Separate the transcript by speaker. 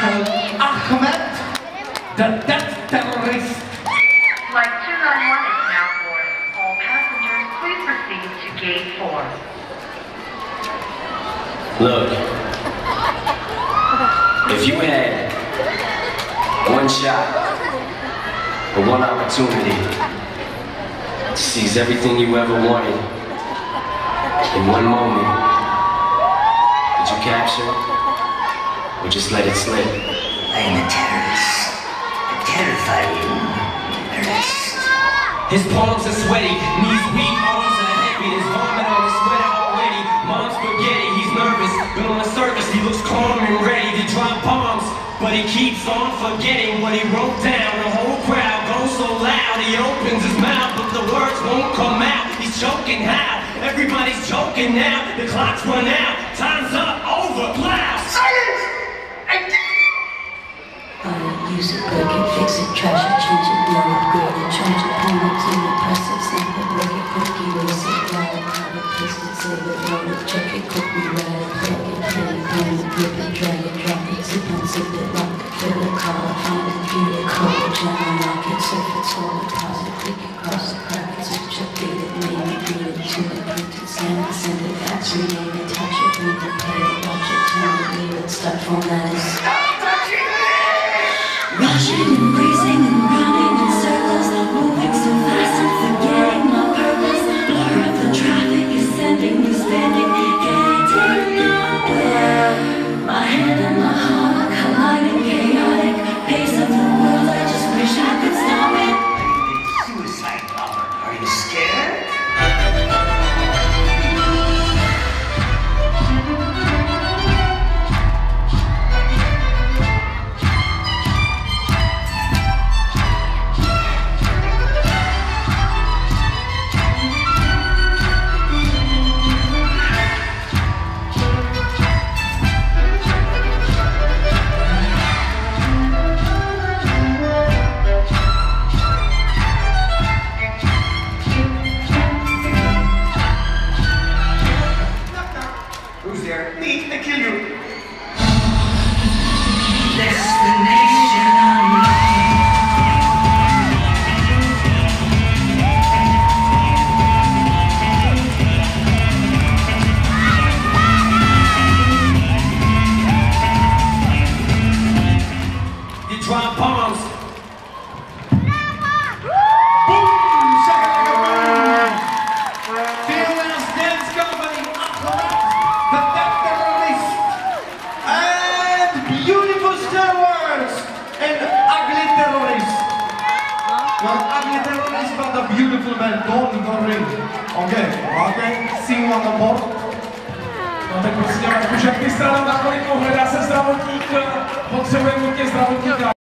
Speaker 1: Ahmed, the death terrorist.
Speaker 2: Flight 291 is now boarded. All passengers, please proceed to gate 4.
Speaker 3: Look, if you had one shot or one opportunity to seize everything you ever wanted in one moment, would you capture it or just let it slip?
Speaker 4: I am a terrorist, a terrifying terrorist.
Speaker 3: His palms are sweaty, knees weak, arms are heavy. There's vomit on his sweater already. Mom's spaghetti, he's nervous, but on the surface he looks calm and ready to drop bombs. But he keeps on forgetting what he wrote down. The whole crowd goes so loud, he opens his mouth, but the words won't come out. He's choking how? Everybody's joking now. The clock's run out, time's up, over, plow.
Speaker 4: Silence!
Speaker 5: Use it, break it, fix it, trash it, change it, blow it, grade it, charge it, point it, clean it, press it, snap it, break it, quick, erase it, write it, cut it, paste it, save it, load it, check it, quick, rewrite it, plug it, play it, point it, grip it, drag it, drop it, zip and zip it, lock it, fill it, call it, find it, view it, code it, jam it, lock it, surf it, hold it, pause it, click it, cross it, crack it, switch it, beat it, name it, read it, tune it, print it, send it, fax, rename it, touch it, read it, play it, watch it, turn it, leave it, start, format it. Rushing and racing and running in circles, moving so fast and forgetting my purpose. Blur of the traffic is sending me spinning, getting nowhere. My head and my heart are colliding, chaotic pace of the world. I just wish I could stop it.
Speaker 4: Suicide bomber, are you scared?
Speaker 1: Who's there? Me, I kill you.
Speaker 4: Destination unknown.
Speaker 3: You drop bombs.
Speaker 1: Fearless Dance Company, Ahmed, the death terrorist, and beautiful steroids, and ugly terrorist. Not ugly terrorist, but a beautiful man. Don't ring. Okay, see you on the board.
Speaker 6: No tak prosím vás, už jak ty strana nakolik hledá se zdravotník, potřebuje nutně zdravotník.